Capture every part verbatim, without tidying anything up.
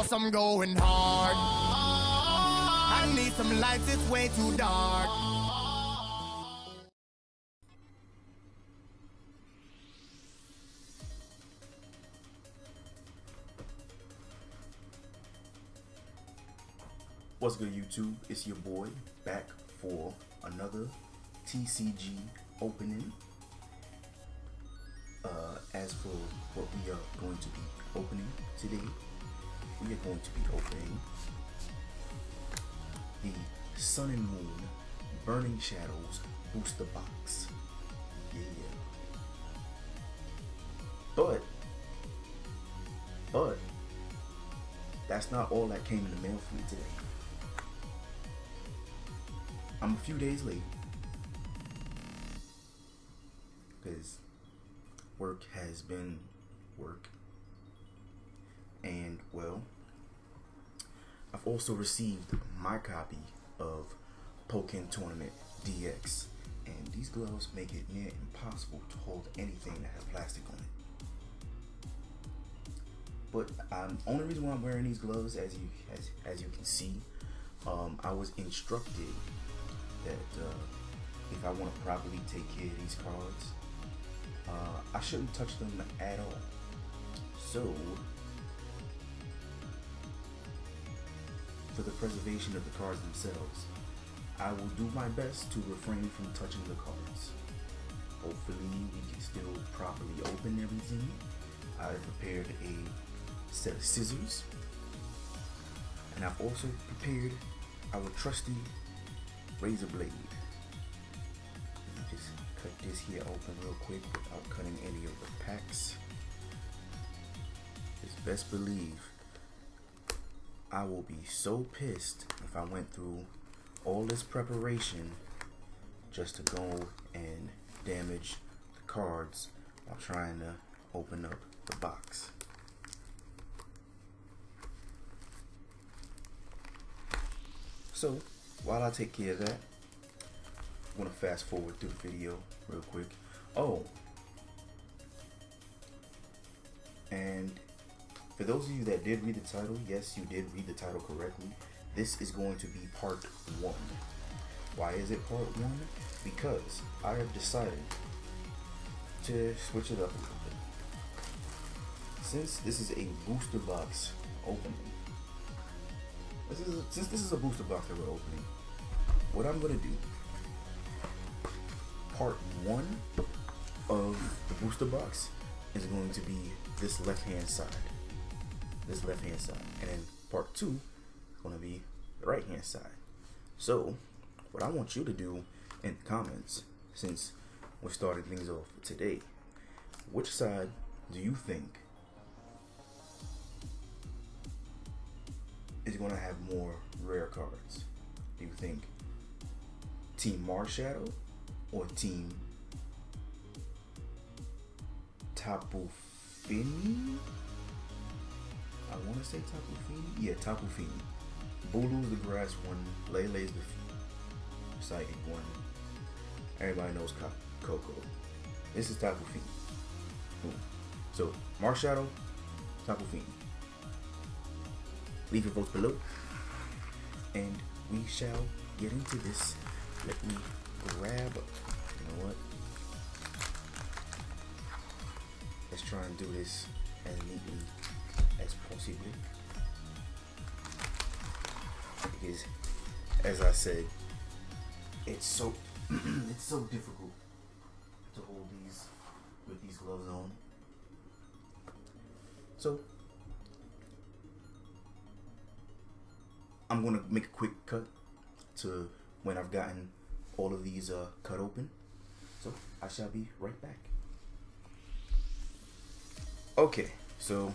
I'm going hard. I need some lights, it's way too dark. What's good, YouTube? It's your boy back for another T C G opening. Uh, as for what we are going to be opening today, we are going to be opening the Sun and Moon Burning Shadows booster box. Yeah. But, but, that's not all that came in the mail for me today. I'm a few days late because work has been work, and well, I've also received my copy of Pokken Tournament D X, and these gloves make it near impossible to hold anything that has plastic on it. But um, only reason why I'm wearing these gloves, as you as as you can see, um, I was instructed that uh, if I want to properly take care of these cards, uh, I shouldn't touch them at all. So, for the preservation of the cards themselves, I will do my best to refrain from touching the cards. Hopefully we can still properly open everything. I prepared a set of scissors, and I've also prepared our trusty razor blade. Just cut this here open real quick without cutting any of the packs. Just best believe I will be so pissed if I went through all this preparation just to go and damage the cards while trying to open up the box. So while I take care of that, I'm gonna fast forward through the video real quick. Oh, and for those of you that did read the title, yes, you did read the title correctly. This is going to be part one. Why is it part one? Because I have decided to switch it up a little bit. Since this is a booster box opening, This is a, since this is a booster box that we're opening, what I'm gonna do, part one of the booster box is going to be this left hand side, this left hand side, and then part two is gonna be the right hand side. So what I want you to do in the comments, since we're starting things off today, which side do you think is going to have more rare cards? Do you think Team Marshadow or Team Tapu Fini? I want to say Tapu Fini. Yeah, Tapu Fini. Bulu's the grass one. Lele's the psychic one. Everybody knows Coco. This is Tapu Fini. Boom. So Marshadow, Tapu Fini. Leave your votes below, and we shall get into this. Let me grab, you know what? Let's try and do this as neatly as possible, because, as I said, it's so it's so difficult to hold these with these gloves on. So I'm gonna make a quick cut to when I've gotten all of these uh, cut open. So I shall be right back. Okay, so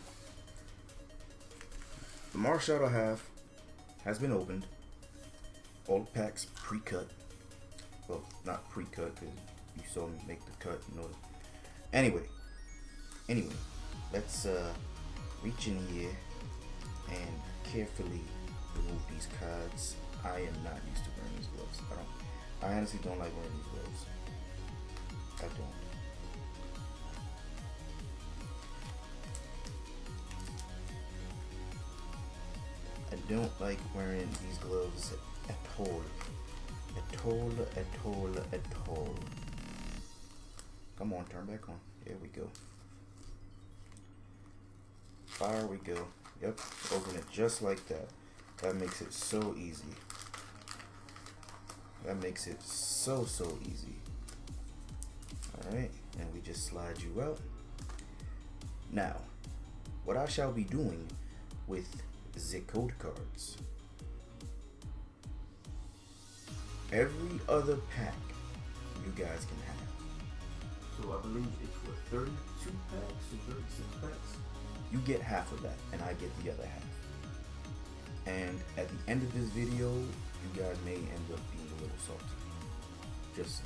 the Marshadow half has been opened. All the packs pre-cut. Well, not pre-cut because you saw me make the cut. You know. Anyway, anyway, let's uh, reach in here and carefully remove these cards. I am not used to wearing these gloves. I don't. I honestly don't like wearing these gloves. I don't. I don't like wearing these gloves at all. At all, at all, at all. Come on, turn back on. There we go. Fire we go. Yep, open it just like that. That makes it so easy. That makes it so, so easy. Alright, and we just slide you out. Now, what I shall be doing with the code cards. Every other pack you guys can have. So I believe it's what, thirty-two packs or thirty-six packs? You get half of that, and I get the other half. And at the end of this video, you guys may end up being a little salty. Just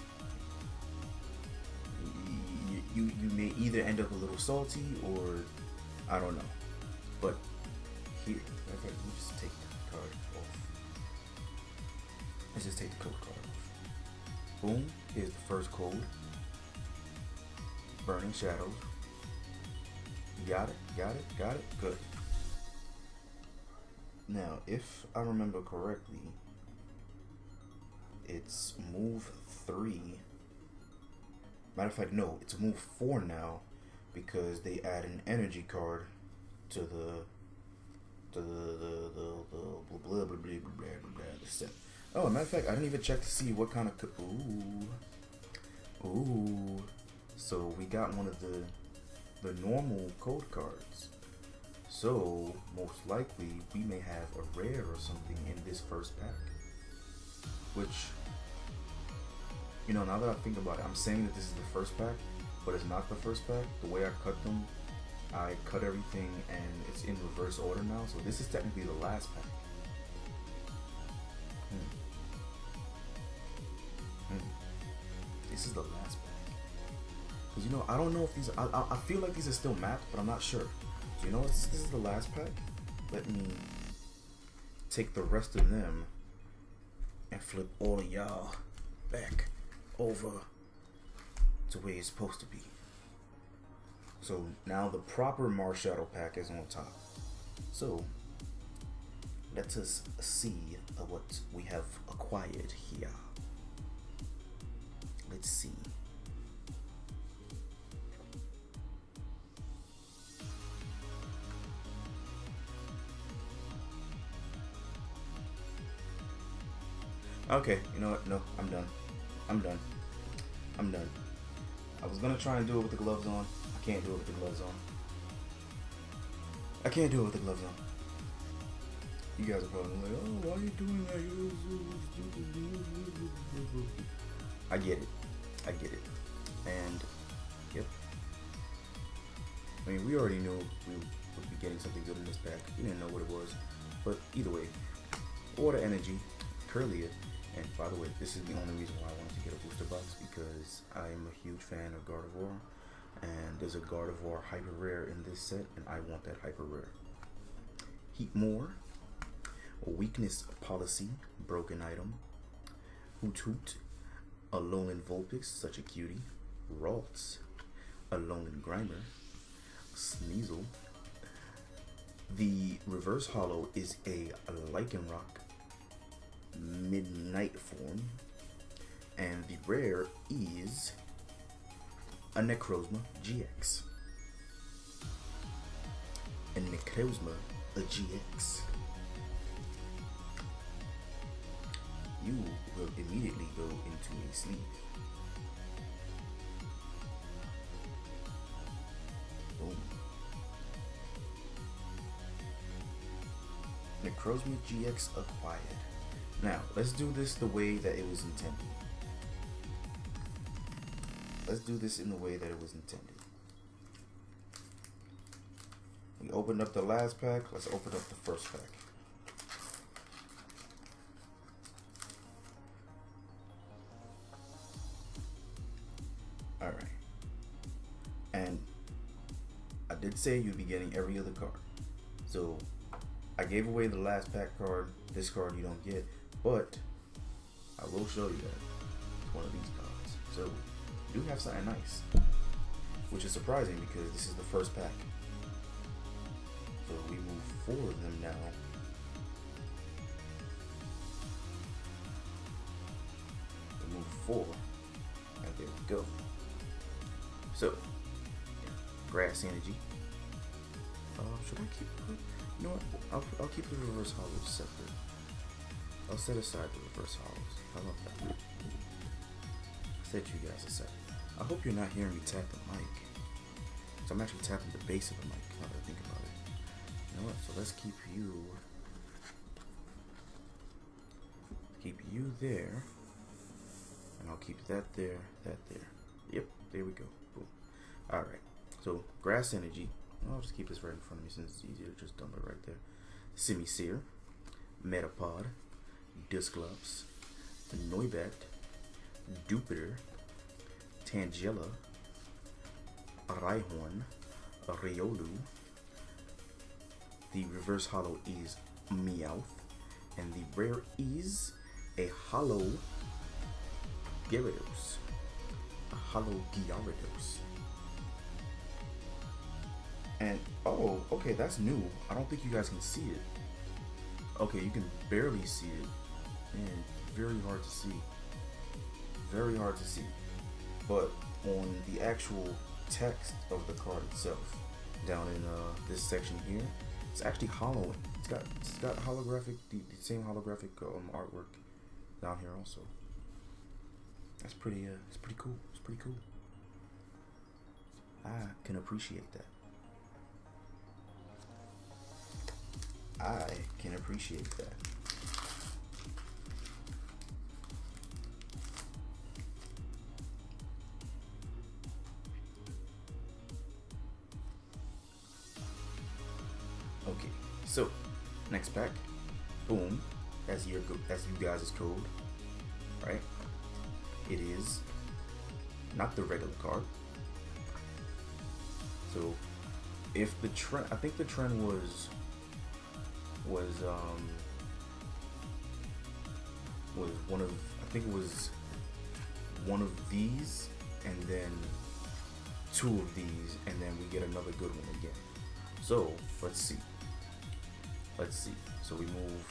you, you, you may either end up a little salty or I don't know. But here, in fact, let me just take the card off. Let's just take the code card off. Boom, here's the first code. Burning Shadows. Got it, got it, got it, good. Now, if I remember correctly, it's move three. Matter of fact, no, it's move four now because they add an energy card to the to the the the, the blah blah blah blah blah blah blah the set. Oh, matter of fact, I didn't even check to see what kind of ooh ooh. So we got one of the the normal code cards. So most likely we may have a rare or something in this first pack. Which, you know, now that I think about it, I'm saying that this is the first pack, but it's not the first pack. The way I cut them, I cut everything and it's in reverse order now. So this is technically the last pack. Hmm. Hmm. This is the last pack. Because, you know, I don't know if these, I, I, I feel like these are still mapped, but I'm not sure. So, you know what, this, this is the last pack. Let me take the rest of them and flip all of y'all back over to where it's supposed to be. So now the proper Marshadow pack is on top. So let us see uh, what we have acquired here. Let's see. Okay, you know what? No, I'm done. I'm done. I'm done. I was gonna try and do it with the gloves on. I can't do it with the gloves on. I can't do it with the gloves on. You guys are probably like, oh, why are you doing that? You're so stupid. I get it. I get it. And, yep. I mean, we already knew we would be getting something good in this pack. We didn't know what it was. But either way, Water Energy, Kirlia. And by the way, this is the only reason why I wanted to get a booster box, because I am a huge fan of Gardevoir, and there's a Gardevoir hyper rare in this set, and I want that hyper rare. Heatmor, Weakness Policy, Broken Item, Hoot Hoot, Alolan Vulpix, such a cutie, Ralts, Alolan Grimer, Sneasel. The reverse holo is a Lycanroc Midnight form, and the rare is a Necrozma G X. A Necrozma a G X. You will immediately go into a sleeve. Boom. Necrozma G X acquired. Now, let's do this the way that it was intended. Let's do this in the way that it was intended. We opened up the last pack. Let's open up the first pack. Alright. And I did say you'd be getting every other card. So, I gave away the last pack card. This card you don't get. But I will show you that it's one of these cards. So you do have something nice, which is surprising because this is the first pack. So we move four of them now four. And there we go. So, grass energy. Uh, should I keep it? You know what? I'll, I'll keep the reverse hollows separate. I'll set aside the reverse hollows. How about that? Set you guys aside. I hope you're not hearing me tap the mic. So I'm actually tapping the base of the mic. Now that I think about it. You know what? So let's keep you. Keep you there. And I'll keep that there, that there. Yep, there we go. Boom. Alright. So grass energy. I'll just keep this right in front of me since it's easier to just dump it right there. Simisear, Metapod, Dusclops, Noibat, Jupiter, Tangela, Rhyhorn, Riolu. The reverse hollow is Meowth, and the rare is a hollow Gyarados. A hollow Gyarados. And, oh, okay, that's new. I don't think you guys can see it. Okay, you can barely see it. Man, very hard to see. Very hard to see. But on the actual text of the card itself, down in uh, this section here, it's actually hollow. It's got it's got holographic, the, the same holographic um, artwork down here also. That's pretty. Uh, it's pretty cool. It's pretty cool. I can appreciate that. I can appreciate that. Okay, so next pack, boom, as your as you guys' code, right? It is not the regular card. So if the trend, I think the trend was. was um was one of I think it was one of these and then two of these and then we get another good one again. So let's see. Let's see. So we move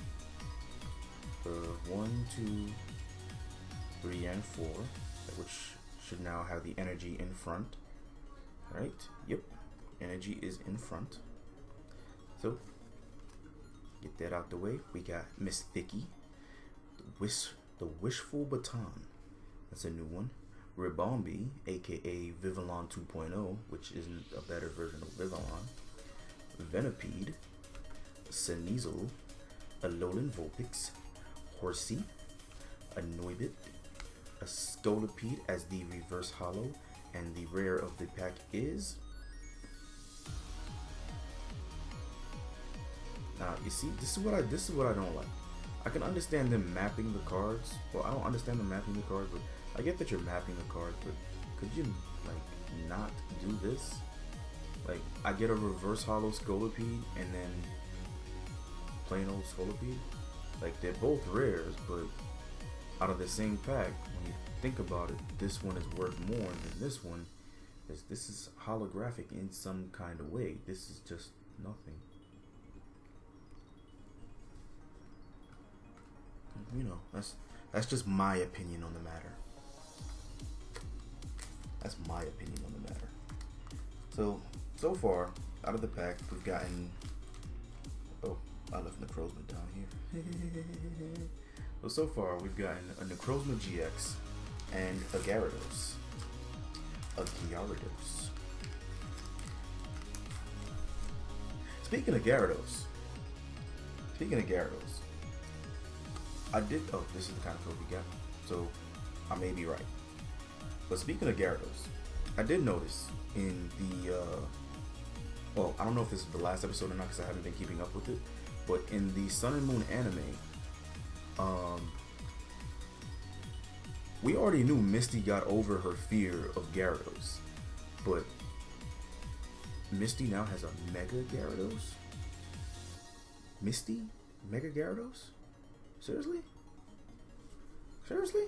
uh, one, two, three, and four, which should now have the energy in front. Right? Yep. Energy is in front. So get that out the way. We got Miss Thicky, the wish, the Wishful Baton. That's a new one. Ribombee, aka Vivillon two point oh, which is a better version of Vivillon. Venipede, Sneasel, Alolan Vulpix, Horsey, a Noibit, a Scolipede as the reverse hollow, and the rare of the pack is. Now you see, this is what I this is what I don't like. I can understand them mapping the cards. Well, I don't understand them mapping the cards, but I get that you're mapping the cards. But could you like not do this? Like I get a reverse hollow Scolipede and then plain old Scolipede. Like they're both rares, but out of the same pack, when you think about it, this one is worth more than this one. This this is holographic in some kind of way. This is just nothing. You know, that's that's just my opinion on the matter. That's my opinion on the matter. So, so far, out of the pack, we've gotten... Oh, I left Necrozma down here. Well, so far, we've gotten a Necrozma G X and a Gyarados. A Gyarados. Speaking of Gyarados. Speaking of Gyarados. I did, oh, this is the kind of code we got, so I may be right. But speaking of Gyarados, I did notice in the, uh, well, I don't know if this is the last episode or not because I haven't been keeping up with it, but in the Sun and Moon anime, um, we already knew Misty got over her fear of Gyarados, but Misty now has a Mega Gyarados? Misty? Mega Gyarados? Seriously? Seriously?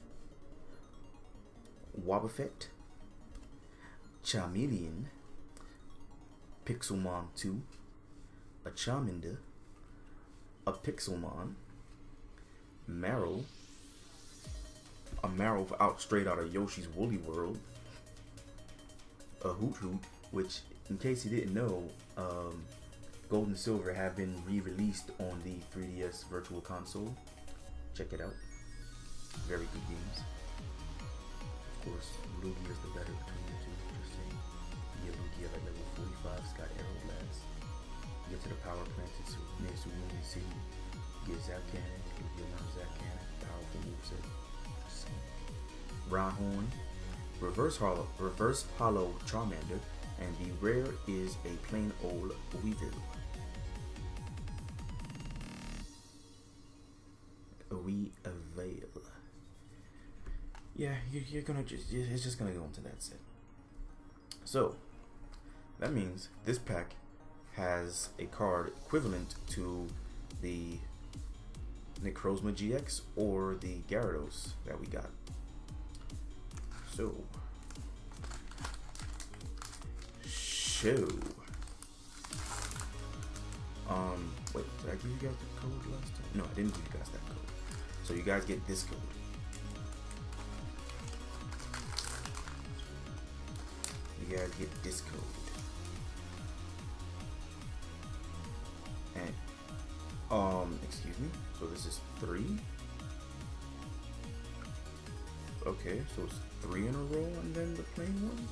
Wobbuffet, Charmeleon, Pixelmon two, a Charmander, a Pixelmon, Marill, a Marrow out straight out of Yoshi's Woolly World. A Hoot Hoot, which, in case you didn't know, um, Gold and Silver have been re-released on the three D S Virtual Console. Check it out. Very good games. Of course, Lugia is the better between the two. Just saying. You get Lugia at level forty-five, it's got Arrow Blast. You get to the power plant near Sumumi City. You get Zap Cannon. Lugia learns Zap Cannon. Powerful moveset. Just saying. Rhyhorn. Reverse Hollow, Reverse Hollow Charmander, and the rare is a plain old Weavile. Weavile. Yeah, you're, you're gonna just, it's just gonna go into that set. So, that means this pack has a card equivalent to the Necrozma G X or the Gyarados that we got. So, show. Um, wait, did I give you guys the code last time? No, I didn't give you guys that code. So you guys get this code. You guys get this code. And, um, excuse me. So this is three. Okay, so it's three in a row and then the plain one?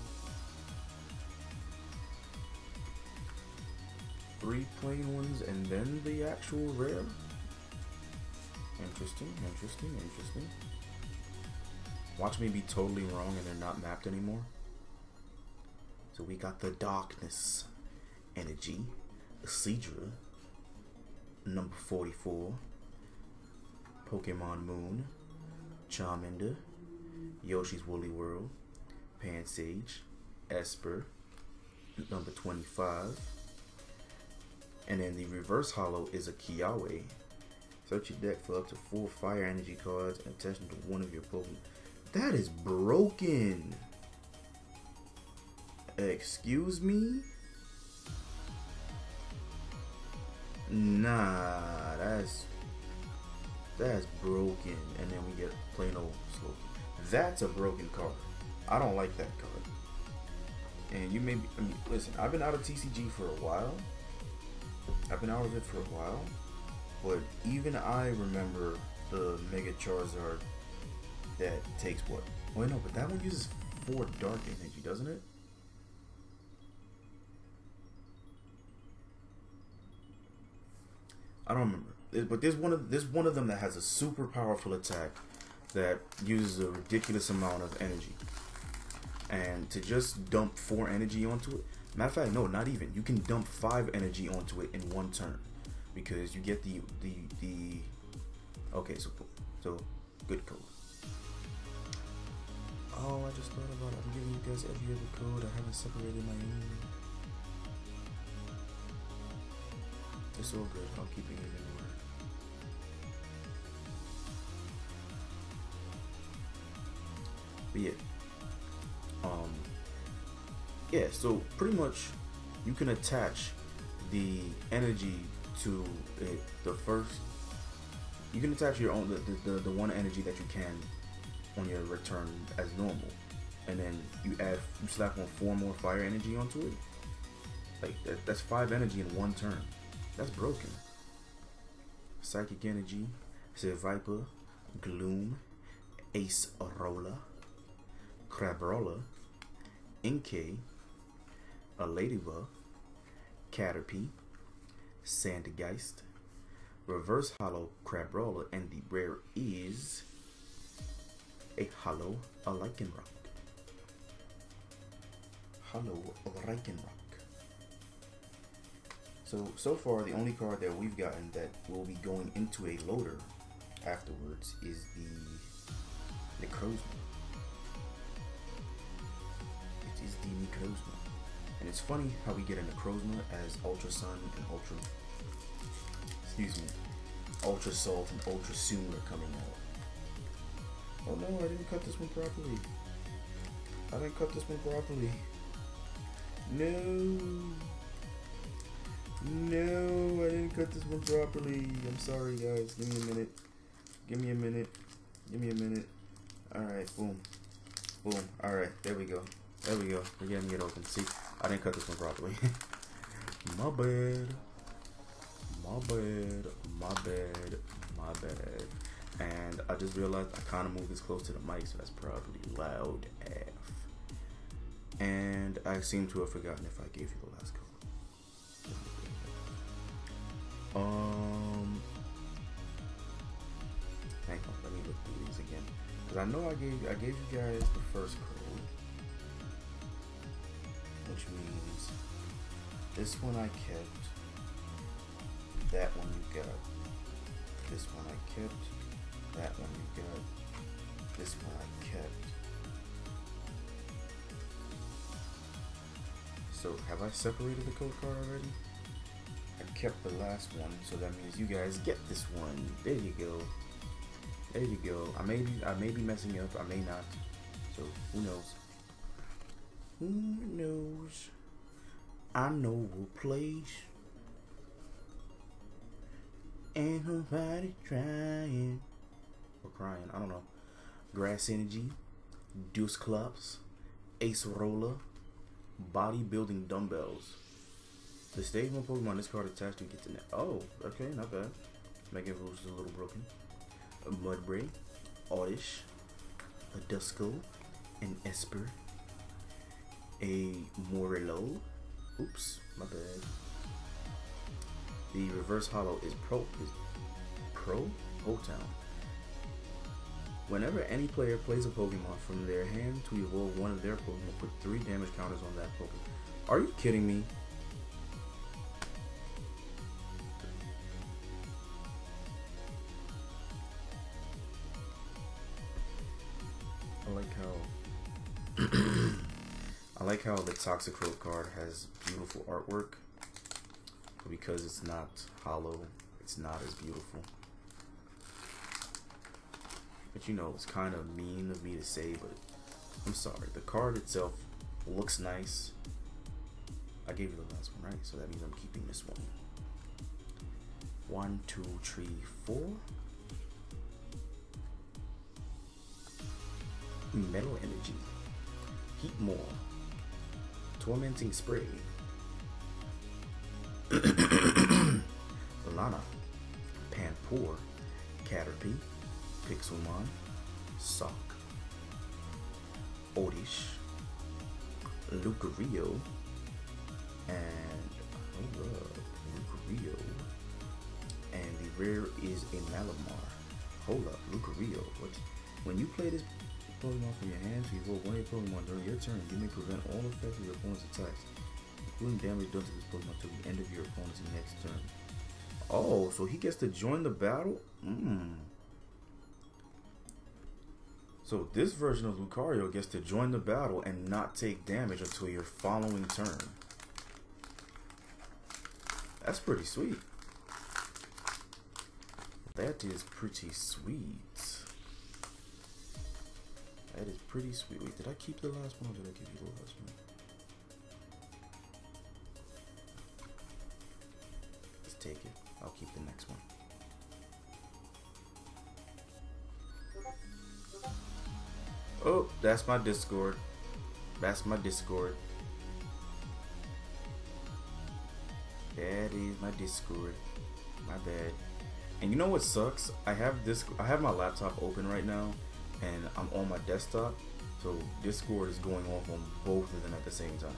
Three plain ones and then the actual rare? Interesting, interesting, interesting. Watch me be totally wrong and they're not mapped anymore. So we got the Darkness Energy, Seadra, number forty-four, Pokemon Moon, Charmander, Yoshi's Woolly World, Pansage, Esper, number twenty-five, and then the reverse hollow is a Kiawe. Search your deck for up to four fire energy cards and attach them to one of your Pokemon. That is broken. Excuse me? Nah, that's that's broken. And then we get plain old Slowking. That's a broken card. I don't like that card. And you may be, I mean, listen, I've been out of T C G for a while. I've been out of it for a while. But even I remember the Mega Charizard that takes what? Wait, no, but that one uses four dark energy, doesn't it? I don't remember. But there's one of there's one of them that has a super powerful attack that uses a ridiculous amount of energy. And to just dump four energy onto it, matter of fact, no, not even. You can dump five energy onto it in one turn, because you get the the the. Okay, so so good code. Oh, I just thought about it. I'm giving you guys every other code. I haven't separated my own. It's all good. I'm keeping it in order. But yeah. Um, yeah, so pretty much you can attach the energy to it, the first, you can attach your own, the, the, the one energy that you can on your return as normal, and then you add, you slap on four more fire energy onto it. Like, that, that's five energy in one turn. That's broken. Psychic energy, Viper, Gloom, Ace Arola, Crabrola, Inkay, a Ladybug, Caterpie, Sandgeist, Reverse Hollow Crabrola, and the rare is a Hollow Lycanroc. Hollow Lycanroc. So, so far the only card that we've gotten that will be going into a loader afterwards is the Necrozma. It is the Necrozma. And it's funny how we get a Necrozma as Ultra Sun and Ultra, excuse me, Ultra Salt and Ultra Soon are coming out. Oh no, I didn't cut this one properly. I didn't cut this one properly. No. No, I didn't cut this one properly. I'm sorry, guys. Give me a minute. Give me a minute. Give me a minute. Alright, boom. Boom. Alright, there we go. There we go. We're getting it open. See, I didn't cut this one properly. My bad. My bad. My bad. My bad. And I just realized I kind of moved this close to the mic, so that's probably loud A F. And I seem to have forgotten if I gave you the last code. Um, hang on, let me look through these again, because I know I gave I gave you guys the first code, which means this one I kept, that one you got, this one I kept, that one you got, this one I kept. So have I separated the code card already? I kept the last one, so that means you guys get this one. There you go. There you go. I may be I may be messing up, I may not. So who knows? Who knows? I know a place. And nobody trying. Or crying, I don't know. Grass Energy, Deuce Clubs, Ace Roller, Bodybuilding Dumbbells. The stage one Pokemon this card attached to gets in there. Oh, okay, not bad. Mega Evolution is a little broken. A Mudbray, Oddish, a Duskull, an Esper, a Morello. Oops, my bad. The reverse hollow is Pro is Pro Hotown. Whenever any player plays a Pokemon from their hand to evolve one of their Pokemon, put three damage counters on that Pokemon. Are you kidding me? I like how I like how the Toxicroak card has beautiful artwork, but because it's not hollow, it's not as beautiful. But you know, it's kind of mean of me to say, but I'm sorry. The card itself looks nice. I gave you the last one, right? So that means I'm keeping this one. One, two, three, four. Metal Energy, Heatmor, Tormenting Spray, Lana, Panpour, Caterpie, Pixelmon, Sock, Oddish, Lucario, and hold up, Lucario, and the rare is a Malamar. Hold up, Lucario. What? When you play this Pokemon from your hand to evolve one of your Pokemon during your turn, you may prevent all effects of your opponent's attacks, including damage done to this Pokemon till the end of your opponent's next turn. Oh, so he gets to join the battle? Mmm. So this version of Lucario gets to join the battle and not take damage until your following turn. That's pretty sweet. That is pretty sweet. That is pretty sweet. Wait, did I keep the last one or did I give you the last one? Let's take it. I'll keep the next one. Oh, that's my Discord. That's my Discord. That is my Discord. My bad. And you know what sucks? I have this. I have my laptop open right now, and I'm on my desktop. So Discord is going off on both of them at the same time.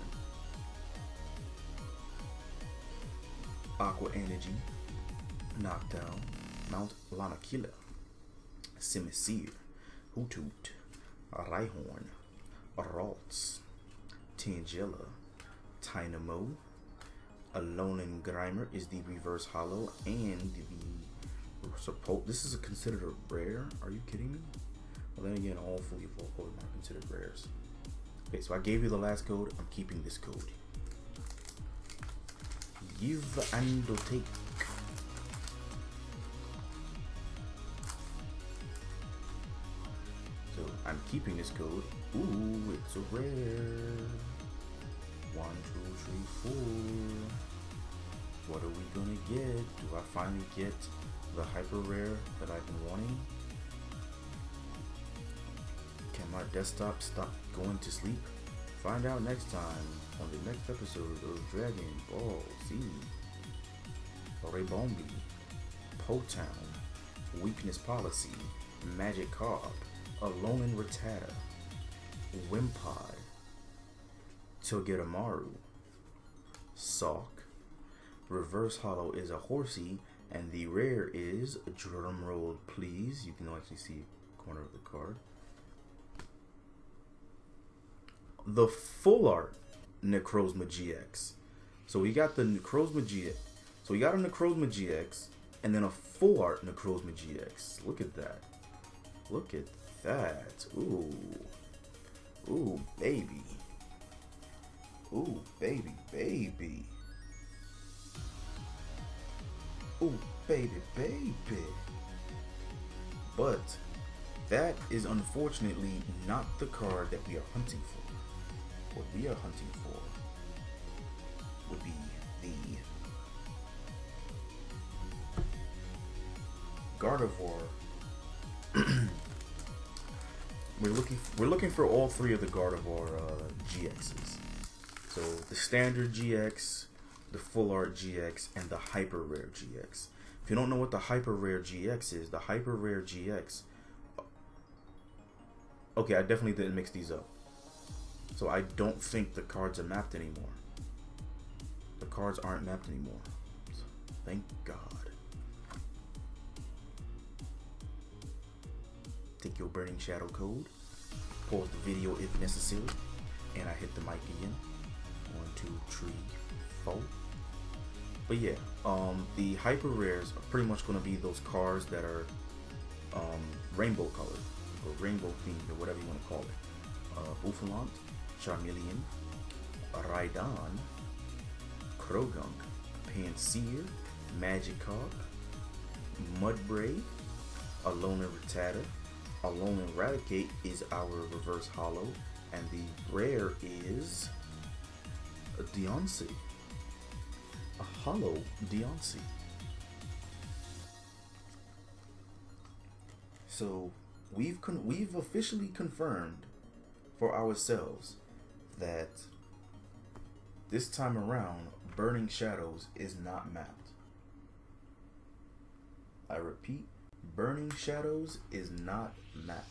Aqua Energy, Knockdown, Mount Lanakila, Simisear, Hoothoot, Rhyhorn, Ralts, Tangela, Tynamo, Alolan Grimer is the reverse hollow, and the support. This is a considered a rare. Are you kidding me? Well, then again, all fully evolved Pokemon are considered rares. Okay, so I gave you the last code. I'm keeping this code. Give and take. So I'm keeping this code. Ooh, it's a rare. One, two, three, four. What are we gonna get? Do I finally get the hyper rare that I've been wanting? Can my desktop stop going to sleep? Find out next time on the next episode of Dragon Ball Z. Rebombi, Po-Town, Weakness Policy, Magic Carp, Alolan Rattata, Wimpod, Togedemaru, Sawk, Reverse Hollow is a Horsey, and the rare is, drumroll please, you can actually see corner of the card, the full art Necrozma G X. So we got the Necrozma G X. So we got a Necrozma G X and then a full art Necrozma G X. Look at that. Look at that. Ooh. Ooh, baby. Ooh, baby, baby. Ooh, baby, baby. But that is unfortunately not the card that we are hunting for. What we are hunting for would be the Gardevoir. we're looking we're looking for all three of the Gardevoir uh, G Xs. So the standard G X, the full art G X, and the hyper rare G X. If you don't know what the hyper rare G X is, the hyper rare G X. Okay, I definitely didn't mix these up. So I don't think the cards are mapped anymore. The cards aren't mapped anymore. So thank God. Take your Burning Shadow code, pause the video if necessary, and I hit the mic again. One, two, three, four. But yeah, um, the hyper rares are pretty much going to be those cards that are um, rainbow colored, or rainbow themed, or whatever you want to call it. Uh, Bouffalant, Charmeleon, Rhydon, Krogunk, Pansear, Magikarp, Mudbray, Alolan Rattata. Alolan Raticate is our reverse hollow, and the rare is a Deoncé. A hollow Deoncé. So we've con we've officially confirmed for ourselves that this time around Burning Shadows is not mapped. I repeat, Burning Shadows is not mapped.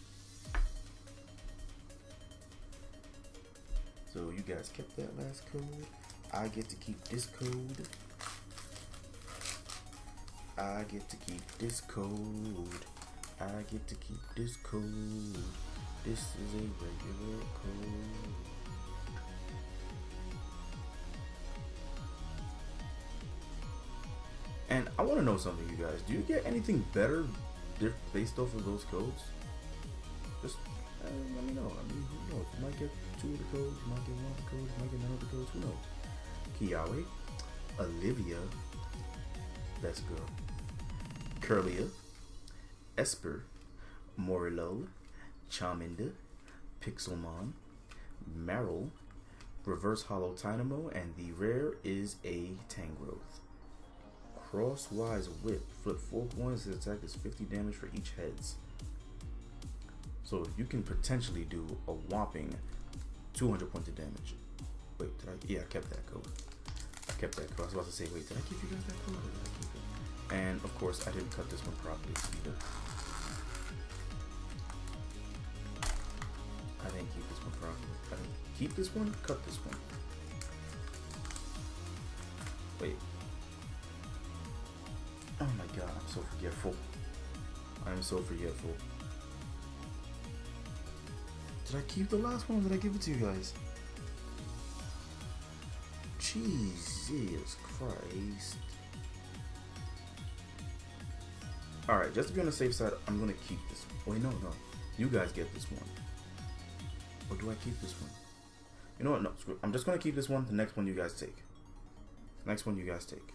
So you guys kept that last code. I get to keep this code. I get to keep this code. I get to keep this code. This is a regular code. And I want to know something, you guys. Do you get anything better based off of those codes? Just uh, let me know. I mean, who knows? You might get two of the codes, you might get one of the codes, you might get none of the codes. Who knows? Kiawe, Olivia, that's good. Curlia, Esper, Morilol, Charmander, Pixelmon, Marill, Reverse Hollow Tynamo, and the rare is a Tangrowth. Crosswise Whip. Flip four coins to attack is fifty damage for each heads. So you can potentially do a whopping two hundred points of damage. Wait, did I? Yeah, I kept that code. I kept that code. I was about to say, wait, did I give you guys that code or did I keep it? And of course, I didn't cut this one properly either. I didn't keep this one properly. I didn't keep this one, cut this one. Wait. Oh my god, I'm so forgetful. I'm so forgetful. Did I keep the last one or did I give it to you guys? Jesus Christ. Alright, just to be on the safe side, I'm gonna keep this one. Wait, no, no. You guys get this one. Or do I keep this one? You know what? No, screw it. I'm just gonna keep this one. The next one you guys take. Next one you guys take.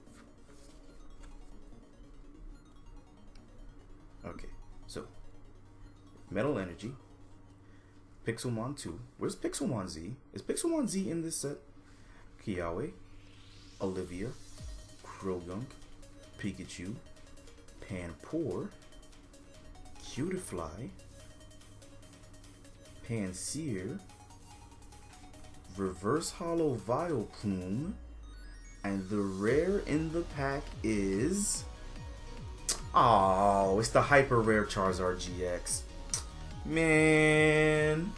Okay, so Metal Energy, Pixelmon two. Where's Pixelmon Z? Is Pixelmon Z in this set? Kiawe, Olivia, Krogunk, Pikachu, Panpour, Cutiefly, Pansear, Reverse Hollow Vileplume, and the rare in the pack is... Oh, it's the hyper rare Charizard G X. Man.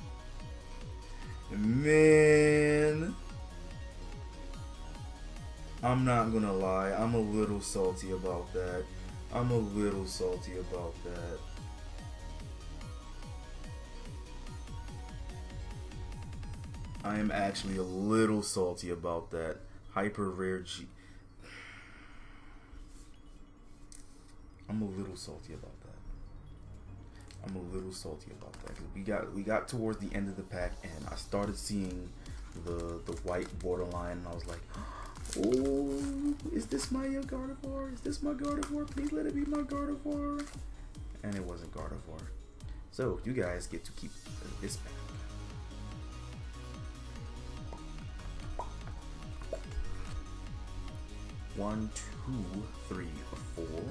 Man. I'm not gonna lie, I'm a little salty about that. I'm a little salty about that. I am actually a little salty about that. Hyper rare G. I'm a little salty about that. I'm a little salty about that. Cause we got we got towards the end of the pack and I started seeing the the white borderline and I was like, oh, is this my Gardevoir? Is this my Gardevoir? Please let it be my Gardevoir. And it wasn't Gardevoir. So you guys get to keep this pack. One, two, three, four.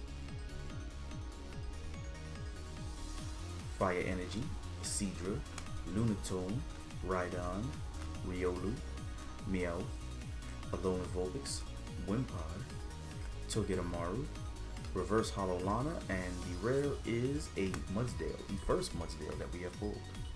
Fire Energy, Seadra, Lunatone, Rhydon, Riolu, Meowth, Alolan Vulpix, Wimpod, Togedemaru, Reverse Hollow Lana, and the rare is a Mudsdale, the first Mudsdale that we have pulled.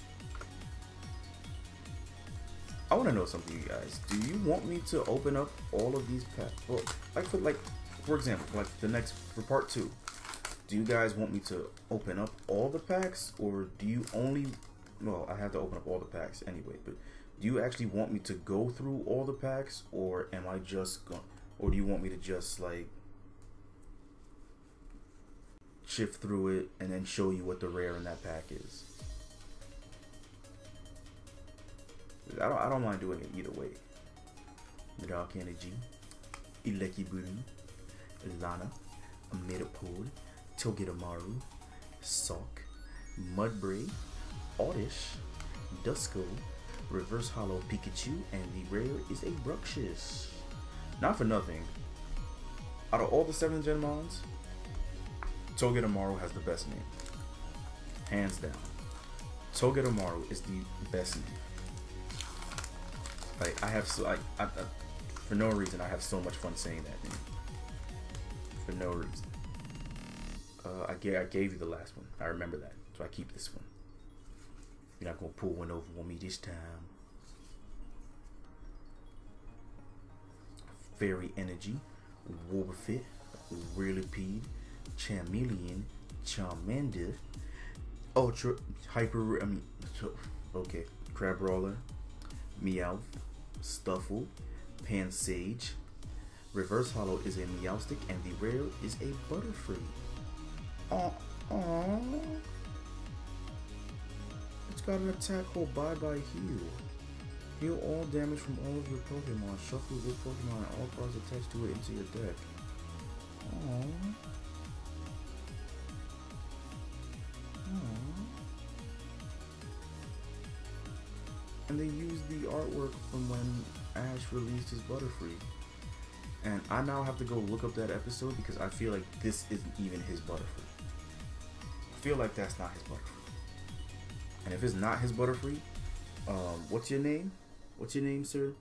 I want to know something, you guys. Do you want me to open up all of these packs? Well, like for like, for example, like the next for part two. Do you guys want me to open up all the packs, or do you only? Well, I have to open up all the packs anyway. But do you actually want me to go through all the packs, or am I just going? Or do you want me to just like shift through it and then show you what the rare in that pack is? I don't, I don't mind doing it either way. Dark Energy, Elekiburu, Lana, Metapod, Togedemaru, Sawk, Mudbray, Oddish, Duskull, Reverse Hollow Pikachu, and the rare is a Bruxish. Not for nothing, out of all the seven Gen Mons, Togedemaru has the best name. Hands down. Togedemaru is the best name. Like, I have so, I, I, I, for no reason, I have so much fun saying that name. For no reason. Uh, I gave, I gave you the last one. I remember that, so I keep this one. You're not gonna pull one over on me this time. Fairy Energy, Wobbuffet, Whirlipede, Charmeleon, Charmander, Ultra Hyper. I mean, okay, Crabrawler, Meowth, Stuffle, Pansage. Reverse Hollow is a Meowstic, and the rare is a Butterfree. Aww, aww. It's got an attack hold bye-bye heal. Heal all damage from all of your Pokemon. Shuffle your Pokemon and all cards attached to it into your deck. Aww. Aww. And they used the artwork from when Ash released his Butterfree. And I now have to go look up that episode because I feel like this isn't even his Butterfree. I feel like that's not his Butterfree. And if it's not his Butterfree, um, what's your name? What's your name, sir?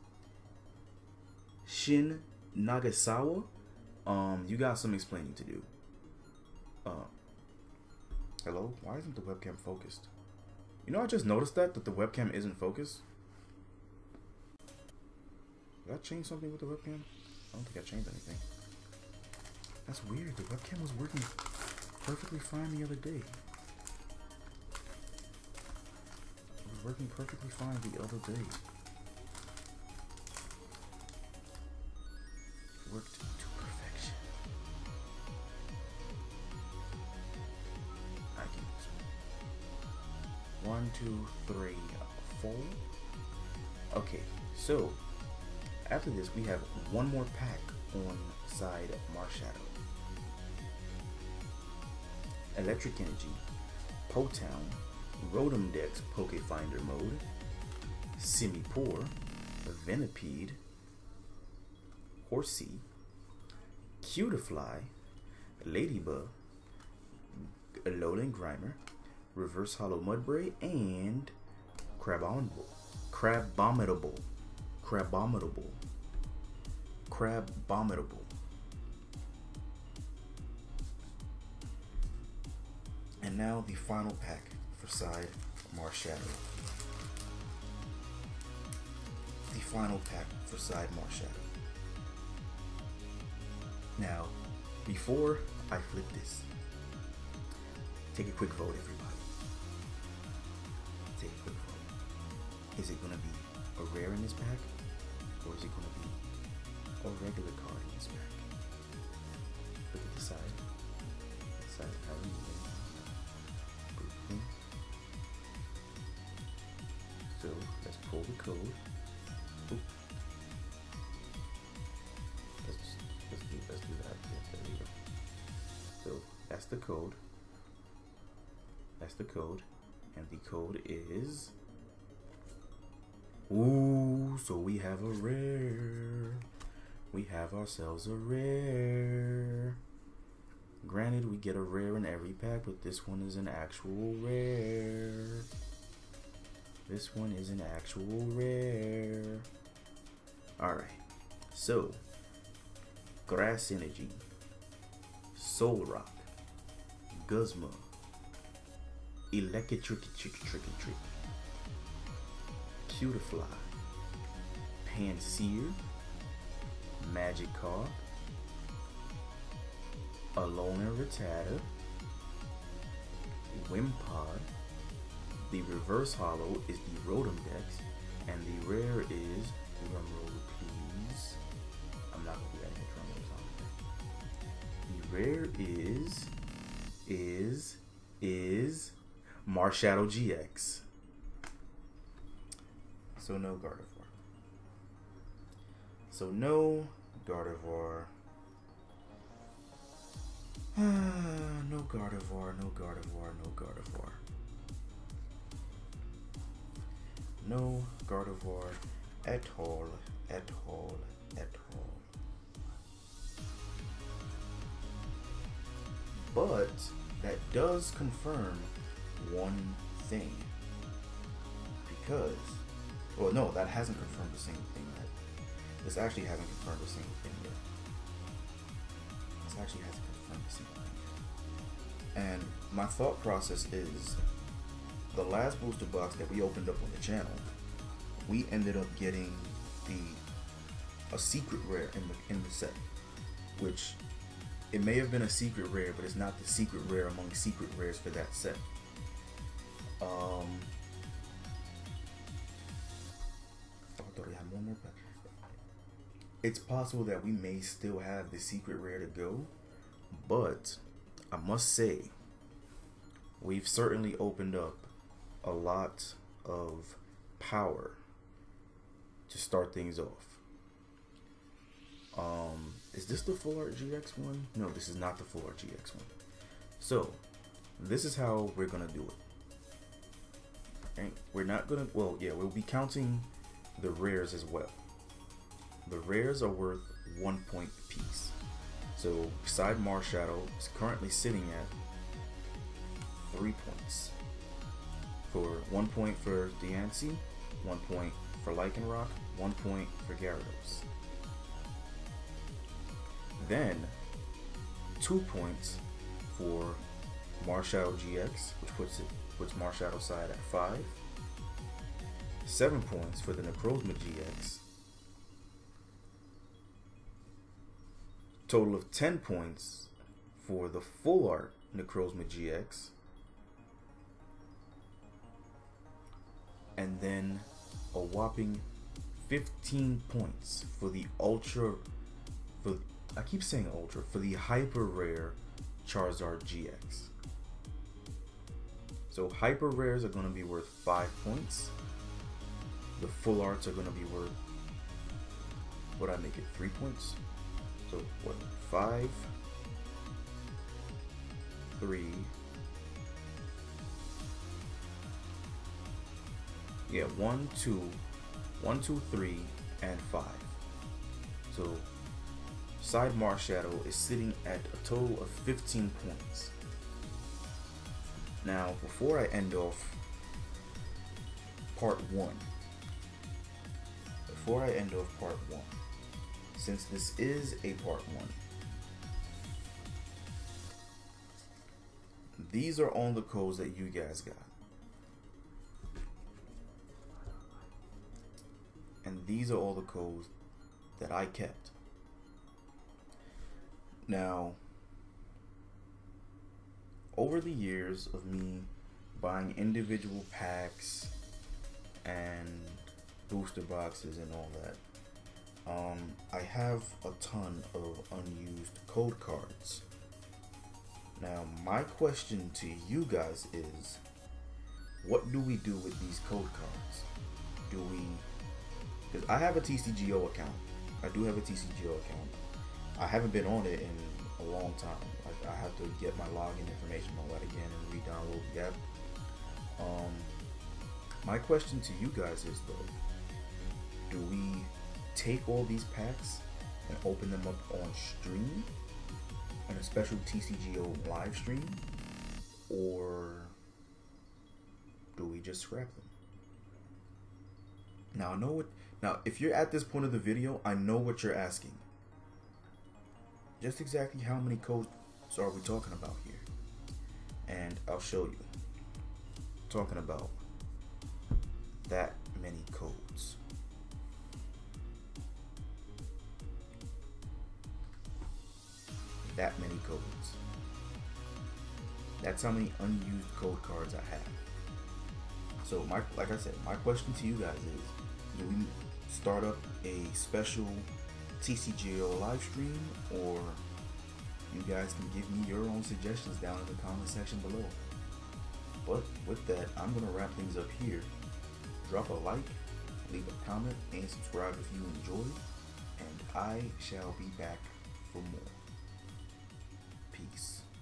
Shin Nagasawa? Um, you got some explaining to do. Uh, hello? Why isn't the webcam focused? You know, I just noticed that, that the webcam isn't focused. Did I change something with the webcam? I don't think I changed anything. That's weird. The webcam was working perfectly fine the other day. It was working perfectly fine the other day. It worked to perfection. I can use one. One, two, three, four. Okay, so after this, we have one more pack on side Marshadow. Electric Energy, Potown, Rotom Dex Pokefinder Mode, Simipour, Venipede, Horsey, Cutiefly, Ladybug, Alolan Grimer, Reverse Hollow Mudbray, and Crabominable. Crabominable. Crabominable. Crabominable. And now the final pack for side Marshadow. The final pack for side Marshadow. Now, before I flip this, take a quick vote, everybody. Take a quick vote. Is it gonna be a rare in this pack, or is it gonna be a regular card in this pack? Look at the side. The side how we So let's pull the code. Oop. Let's let's do let's do that. Yeah, there we go. So that's the code. That's the code, and the code is. Ooh, so we have a rare. We have ourselves a rare. Granted, we get a rare in every pack, but this one is an actual rare. This one is an actual rare. Alright, so Grass Energy, Solrock, Guzma, Electric Tricky Tricky Tricky Trick, Cutiefly, Pansear, Magikarp, Alolan Rattata, Wimpod. The reverse hollow is the Rotom Dex, and the rare is, drum roll please, I'm not gonna do that in drum roll. The rare is, is, is Marshadow G X. So no Gardevoir. So no Gardevoir. no Gardevoir, no Gardevoir, no Gardevoir. No Gardevoir at all, at all, at all. But that does confirm one thing. Because, well, no, that hasn't confirmed the same thing. That this actually hasn't confirmed the same thing yet. This actually hasn't confirmed the same thing yet. And my thought process is, the last booster box that we opened up on the channel, we ended up getting the a secret rare in the in the set, which it may have been a secret rare, but it's not the secret rare among secret rares for that set. Um, I thought we had one more pack. It's possible that we may still have the secret rare to go, but I must say, we've certainly opened up a lot of power to start things off. Um, is this the Full Art G X one? No, this is not the Full Art G X one. So, this is how we're gonna do it. Okay? We're not gonna, well, yeah, we'll be counting the rares as well. The rares are worth one point apiece. So, Side Marshadow is currently sitting at three points. For one point for Diancie, one point for Lycanroc, one point for Gyarados. Then, two points for Marshadow G X, which puts it puts Marshadow side at five. Seven points for the Necrozma G X. Total of ten points for the Full Art Necrozma G X. And then a whopping fifteen points for the ultra, for I keep saying ultra, for the hyper rare Charizard G X. So hyper rares are going to be worth five points. The full arts are going to be worth, what I make it, three points. So what, five, three. Yeah, one, two, one, two, three, and five. So Side Marshadow is sitting at a total of fifteen points. Now, before I end off part one, before I end off part one, since this is a part one, these are all the codes that you guys got. And these are all the codes that I kept. Now, over the years of me buying individual packs and booster boxes and all that, um, I have a ton of unused code cards. Now, my question to you guys is, what do we do with these code cards? Do we, because I have a T C G O account. I do have a T C G O account. I haven't been on it in a long time. Like, I have to get my login information, all that again, and re-download the app. Um, my question to you guys is though, do we take all these packs and open them up on stream, on a special T C G O live stream, or do we just scrap them? Now I know what. Now, if you're at this point of the video, I know what you're asking. Just exactly how many codes are we talking about here? And I'll show you. Talking about that many codes. That many codes. That's how many unused code cards I have. So my, like I said, my question to you guys is, do we start up a special T C G O live stream, or you guys can give me your own suggestions down in the comment section below. But with that, I'm gonna wrap things up here. Drop a like, leave a comment, and subscribe if you enjoyed, and I shall be back for more. Peace.